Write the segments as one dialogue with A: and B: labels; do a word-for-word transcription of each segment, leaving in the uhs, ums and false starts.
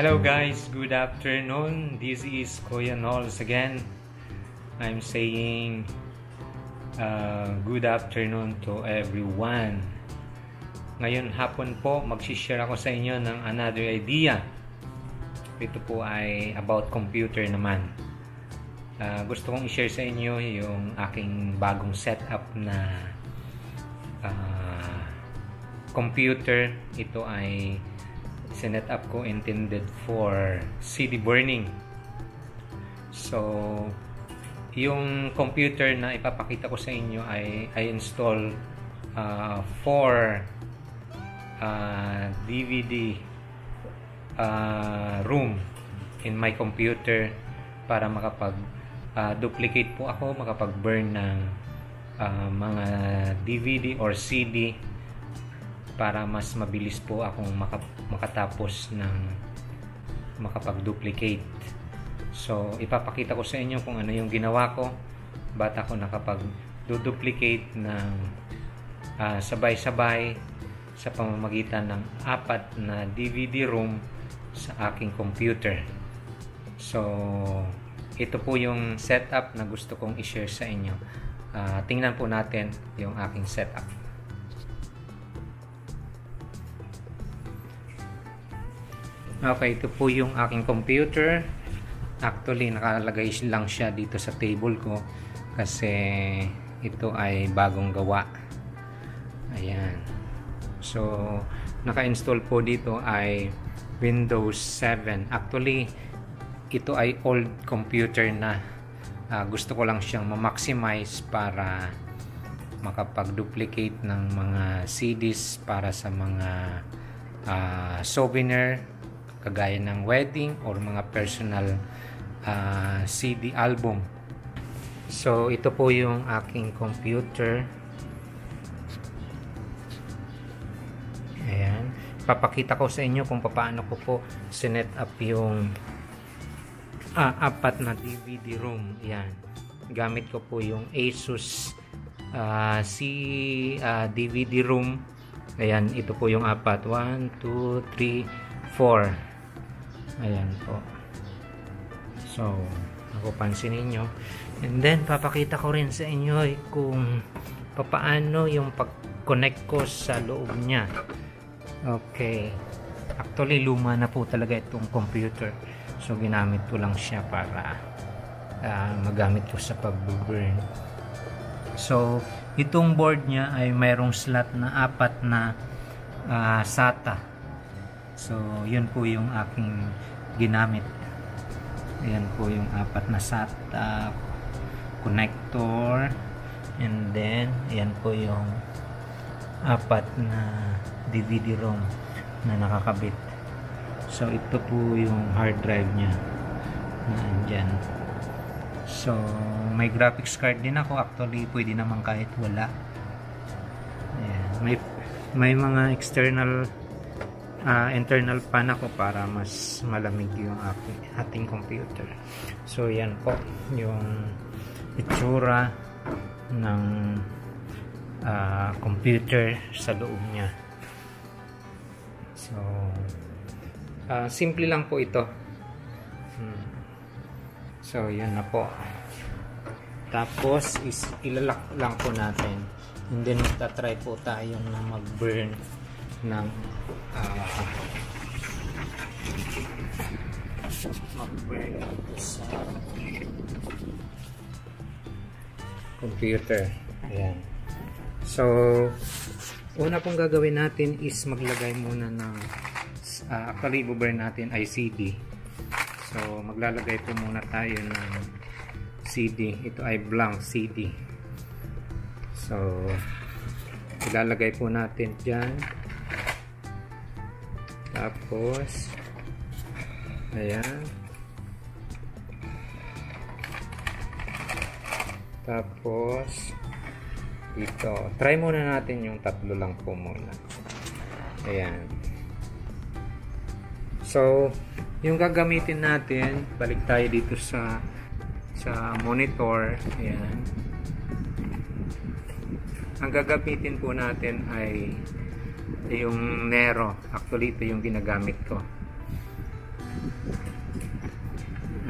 A: Hello guys, good afternoon. This is Kuya Nols again. I'm saying uh, good afternoon to everyone. Ngayon hapon po, mag-share ako sa inyo ng another idea. Ito po ay about computer naman. Uh, gusto kong i-share sa inyo yung aking bagong setup na uh, computer. Ito ay sinet up ko intended for C D burning. So, yung computer na ipapakita ko sa inyo ay I install uh, four uh, D V D uh, room in my computer para makapag uh, duplicate po ako, makapag burn ng uh, mga D V D or C D para mas mabilis po akong makatapos ng makapag-duplicate. So, ipapakita ko sa inyo kung ano yung ginawa ko ba't ako nakapag-duplicate ng uh, sabay-sabay sa pamamagitan ng apat na D V D room sa aking computer. So, ito po yung setup na gusto kong i-share sa inyo. Uh, tingnan po natin yung aking setup. Okay, ito po yung aking computer. Actually, nakalagay lang siya dito sa table ko kasi ito ay bagong gawa. Ayan. So, naka-install po dito ay Windows seven. Actually, ito ay old computer na. Uh, gusto ko lang siyang ma-maximize para makapag-duplicate ng mga C Ds para sa mga uh, souvenir kagaya ng wedding or mga personal uh, C D album. So, ito po yung aking computer. Ayan. Papakita ko sa inyo kung paano ko po sinet up yung uh, apat na D V D room. Ayan. Gamit ko po yung Asus uh, C uh, D V D room. Ayan. Ito po yung apat. one, two, three, four. Ayan po. So, nakupansin ninyo. And then, papakita ko rin sa inyo kung papaano yung pag-connect ko sa loob niya. Okay. Actually, luma na po talaga itong computer. So, ginamit ko lang siya para uh, magamit ko sa pag-burn. So, itong board niya ay mayroong slot na apat na uh, SATA. So, yun po yung aking ginamit. Ayan po yung apat na SATA connector. And then, ayan po yung apat na D V D ROM na nakakabit. So, ito po yung hard drive niya na andyan. So, may graphics card din ako. Actually, pwede naman kahit wala. Ayan. May, may mga external Uh, internal fan ako para mas malamig yung aking, ating computer. So, yan po yung itsura ng uh, computer sa loob niya. So, uh, simple lang po ito. Hmm. So, yan na po. Tapos, is ilalak lang po natin. And then, magta-try po tayong na mag-burn ng uh, mag-burn sa computer. Ayan. So, una pong gagawin natin is maglagay muna ng uh, actually, i-burn natin ay C D. So, maglalagay po muna tayo ng C D. Ito ay blank C D. So, ilalagay po natin dyan. Tapos, ayan. Tapos, dito. Try muna natin yung tatlo lang po muna. Ayan. So, yung gagamitin natin, balik tayo dito sa sa monitor. Ayan. Ang gagamitin po natin ay yung Nero. Actually, ito yung ginagamit ko.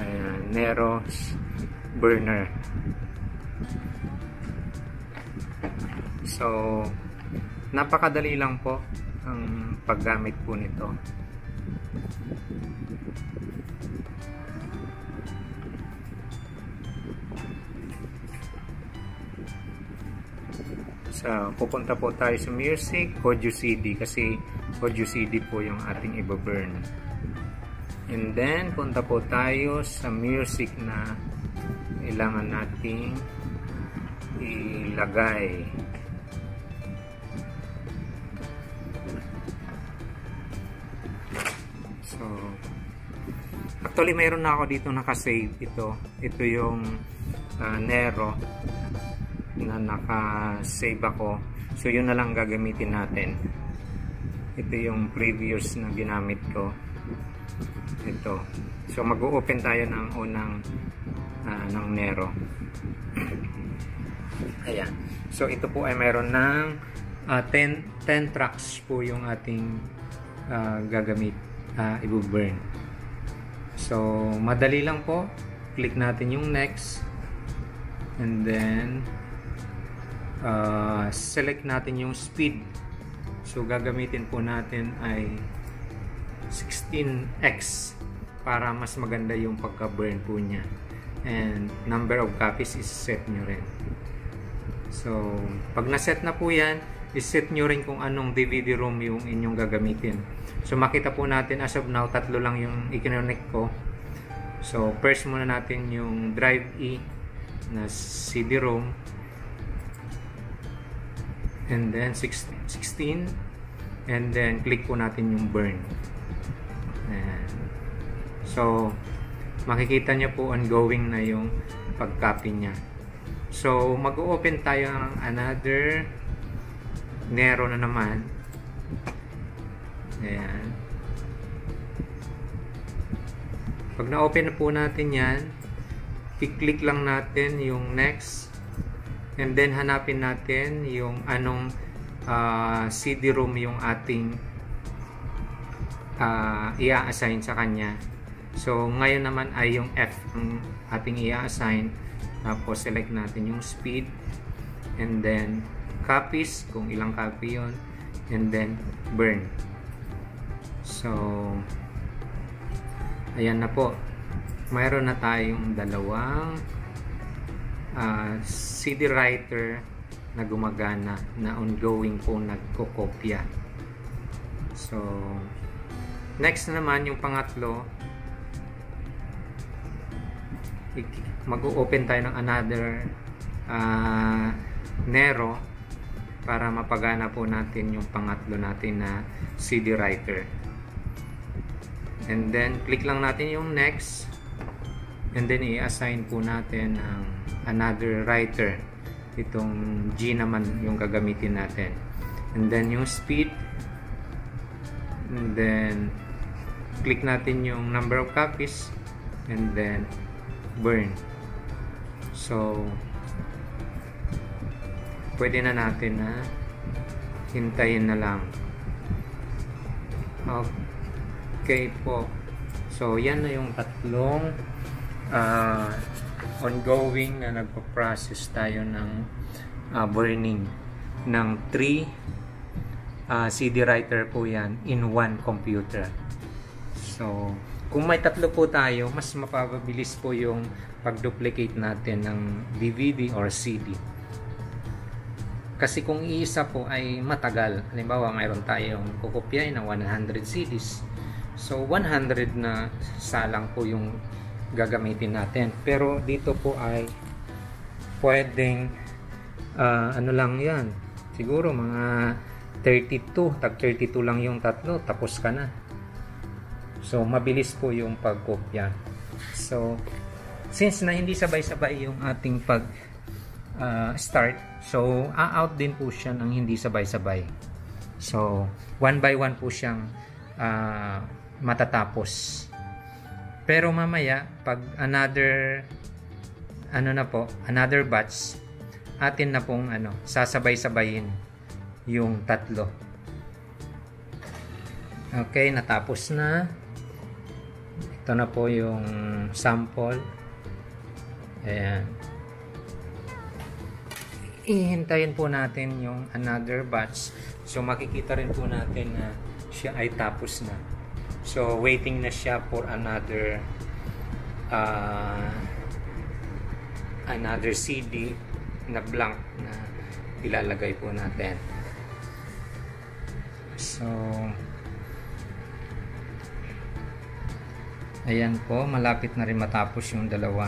A: Ayan, Nero burner. So, napakadali lang po ang paggamit po nito. So, pupunta po tayo sa music, audio C D kasi audio C D po yung ating iba-burn. And then, punta po tayo sa music na kailangan nating ilagay. So, actually mayroon na ako dito nakasave ito. Ito yung uh, Nero na naka-save ako. So, yun na lang gagamitin natin. Ito yung previous na ginamit ko. Ito. So, mag-o-open tayo ng unang uh, ng Nero. Ayan. So, ito po ay mayroon ng uh, ten tracks po yung ating uh, gagamit, uh, i-burn. So, madali lang po. Click natin yung next. And then, uh, select natin yung speed. So, gagamitin po natin ay sixteen x para mas maganda yung pagka-burn po niya. And number of copies is set nyo rin. So, pag na-set na po yan, is-set nyo rin kung anong D V D ROM yung inyong gagamitin. So, makita po natin as of now, tatlo lang yung i-connect ko. So, first muna natin yung Drive E na C D ROM. And then, sixteen. And then, click po natin yung burn. Ayan. So, makikita niya po ongoing na yung pag-copy niya. So, mag-open tayo ng another Nero na naman. Ayan. Pag na-open na po natin yan, i-click lang natin yung next. And then, hanapin natin yung anong uh, C D ROM yung ating uh, i-assign sa kanya. So, ngayon naman ay yung F ang ating i-assign. Tapos, select natin yung speed. And then, copies, kung ilang copy yun. And then, burn. So, ayan na po. Mayroon na tayong dalawang uh, C D writer na gumagana, na ongoing po nagkokopya. So, next naman, yung pangatlo, mag-open tayo ng another uh, Nero para mapagana po natin yung pangatlo natin na C D writer. And then click lang natin yung next, and then i-assign po natin ang another writer. Itong G naman yung gagamitin natin. And then yung speed, and then click natin yung number of copies, and then burn. So, pwede na natin na hintayin na lang. Okay po. So, yan na yung tatlong uh, ongoing na nagpa-process tayo ng uh, burning ng three uh, C D writer po yan in one computer. So, kung may tatlo po tayo, mas mapapabilis po yung pag-duplicate natin ng D V D or C D. Kasi kung iisa po ay matagal. Halimbawa, mayroon tayong kukopyahin ng one hundred C Ds. So, one hundred na salang po yung gagamitin natin. Pero dito po ay pwedeng uh, ano lang yan. Siguro mga thirty-two. Tag thirty-two lang yung tatlo. Tapos ka na. So, mabilis po yung pagkopya. So, since na hindi sabay-sabay yung ating pag uh, start, so, a-out din po siya ng hindi sabay-sabay. So, one by one po siyang uh, matatapos. Pero mamaya, pag another ano na po, another batch, atin na pong ano, sasabay-sabayin yung tatlo. Okay, natapos na. Ito na po yung sample. Ayan. Ihintayin po natin yung another batch. So makikita rin po natin na siya ay tapos na. So waiting na siya for another uh, another C D na blank na ilalagay po natin. So ayan po, malapit na rin matapos yung dalawa.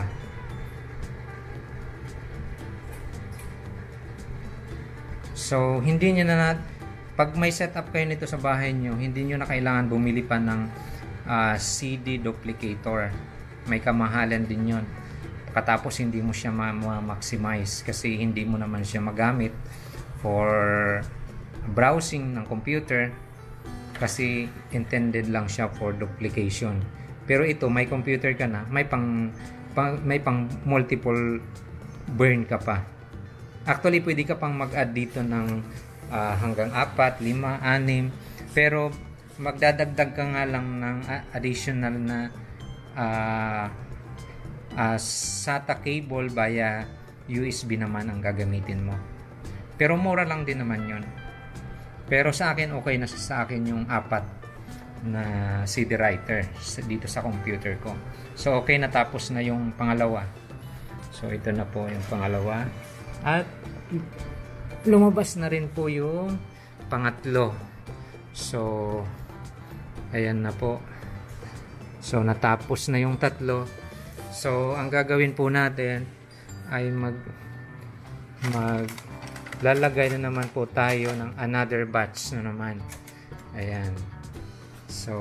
A: So hindi nyo na, pag may setup kayo nito sa bahay nyo, hindi nyo na kailangan bumili pa ng uh, C D duplicator. May kamahalan din yon. Katapos hindi mo siya ma-maximize kasi hindi mo naman siya magamit for browsing ng computer, kasi intended lang siya for duplication. Pero ito, may computer ka na, may pang, pang may pang multiple burn ka pa. Actually, pwede ka pang mag-add dito ng uh, hanggang apat, lima, anim, pero magdadagdag ka nga lang ng additional na uh, uh, SATA cable via U S B naman ang gagamitin mo. Pero mura lang din naman yon. Pero sa akin, okay na sa akin yung apat na C D writer dito sa computer ko. So okay, natapos na yung pangalawa. So ito na po yung pangalawa. At lumabas na rin po yung pangatlo. So ayan na po. So natapos na yung tatlo. So ang gagawin po natin ay mag mag lalagay na naman po tayo ng another batch na naman. Ayan. So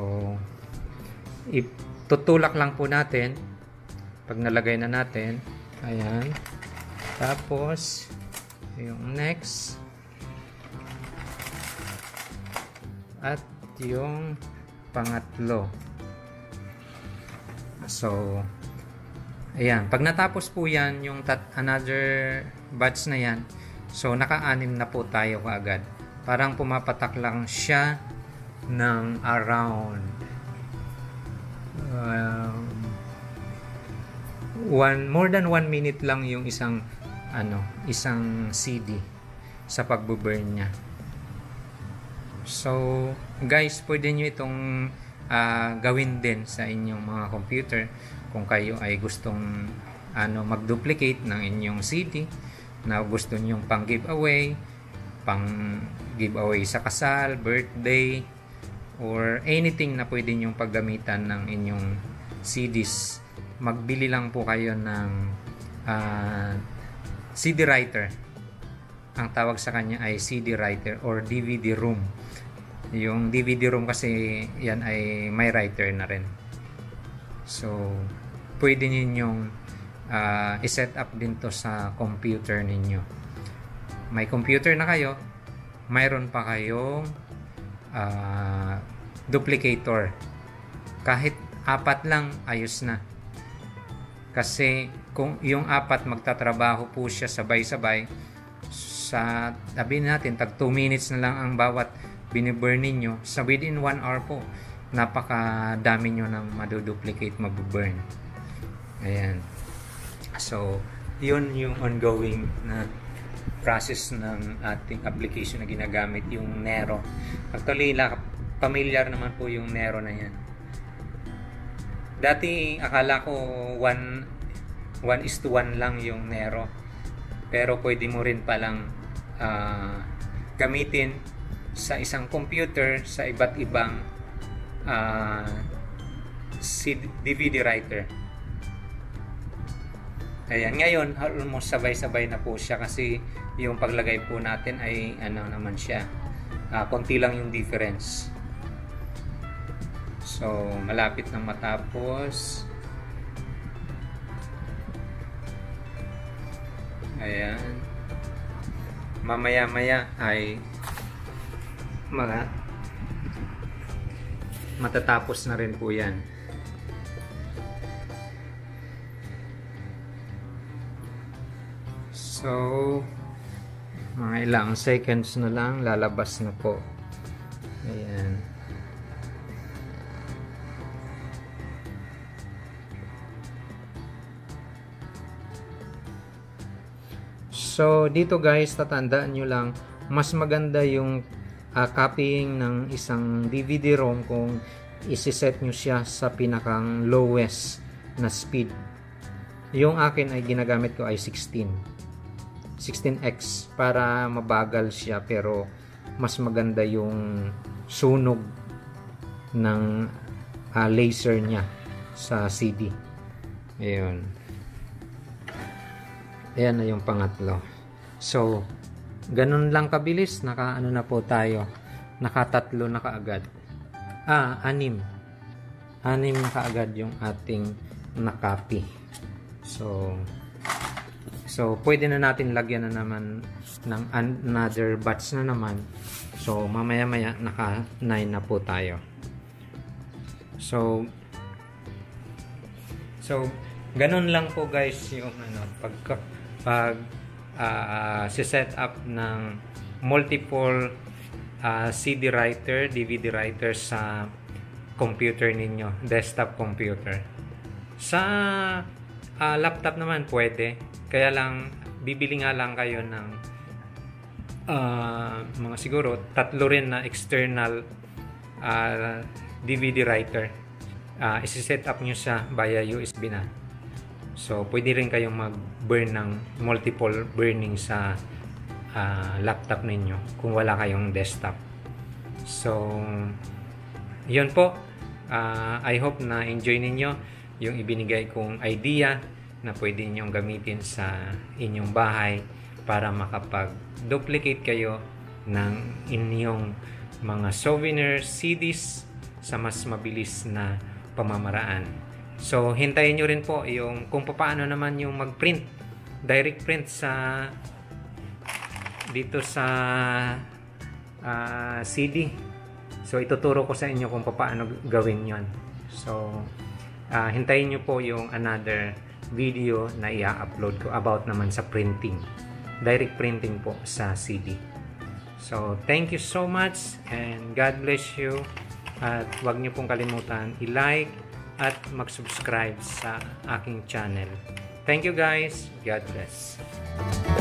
A: itutulak lang po natin pag nalagay na natin. Ayan. Tapos yung next at yung pangatlo. So ayan, pag natapos po yan yung tat another batch na yan, so naka-anim na po tayo kaagad. Parang pumapatak lang siya ng around um, one, more than one minute lang yung isang ano, isang C D sa pagbo-burn niya. So guys, pwede nyo itong uh, gawin din sa inyong mga computer kung kayo ay gustong ano, mag-duplicate ng inyong C D na gusto nyo pang giveaway, pang giveaway sa kasal, birthday, or anything na pwede nyong paggamitan ng inyong C Ds. Magbili lang po kayo ng uh, C D writer. Ang tawag sa kanya ay C D writer or D V D room. Yung D V D room kasi yan ay may writer na rin. So pwede ninyong uh, i-set up din to sa computer ninyo. May computer na kayo, mayroon pa kayong uh, duplicator. Kahit apat lang, ayos na. Kasi kung yung apat magtatrabaho po siya sabay-sabay, sa tabi natin tag two minutes na lang ang bawat biniburn ninyo, sa within one hour po napakadami nyo nang maduduplicate, mag-burn. Ayan. So yun yung ongoing na process ng ating application na ginagamit, yung Nero. Actually familiar naman po yung Nero na yan. Dati akala ko one is to one lang yung Nero, pero pwede mo rin palang uh, gamitin sa isang computer sa iba't ibang uh, D V D writer. Ayan, ngayon almost sabay-sabay na po siya kasi yung paglagay po natin ay ano naman siya, uh, konti lang yung difference. So malapit nang matapos. Ayan, mamaya-maya ay mga matatapos na rin po yan. So mga ilang seconds na lang, lalabas na po. Ayan. So dito guys, tatandaan nyo lang, mas maganda yung uh, copying ng isang D V D-ROM kung isi-set nyo siya sa pinakang lowest na speed. Yung akin ay ginagamit ko ay sixteen x para mabagal siya, pero mas maganda yung sunog ng uh, laser niya sa C D. Ayun. Ayan na yung pangatlo. So, ganun lang kabilis. Naka ano na po tayo. Nakatatlo na kaagad. Ah, anim. Anim na kaagad yung ating nakopy. So, So, pwede na natin lagyan na naman ng another batch na naman. So, mamaya-maya naka nine na po tayo. So, so ganun lang po guys yung ano, pag, pag uh, si-set up ng multiple uh, C D writer, D V D writer sa computer ninyo, desktop computer. Sa uh, laptop naman pwede. Kaya lang, bibili nga lang kayo ng uh, mga siguro tatlo rin na external uh, D V D writer. Uh, isi-set up nyo siya via U S B na. So, pwede rin kayong mag-burn ng multiple burning sa uh, laptop ninyo kung wala kayong desktop. So, yun po. Uh, I hope na enjoy ninyo yung ibinigay kong idea na pwede nyong gamitin sa inyong bahay para makapag-duplicate kayo ng inyong mga souvenir C Ds sa mas mabilis na pamamaraan. So, hintayin nyo rin po yung kung paano naman yung mag-print, direct print sa dito sa uh, C D. So, ituturo ko sa inyo kung paano gawin yon. So, uh, hintayin nyo po yung another video na i-upload ko about naman sa printing, direct printing po sa C D. So, thank you so much and God bless you, at huwag niyo pong kalimutan i-like at mag-subscribe sa aking channel. Thank you guys. God bless.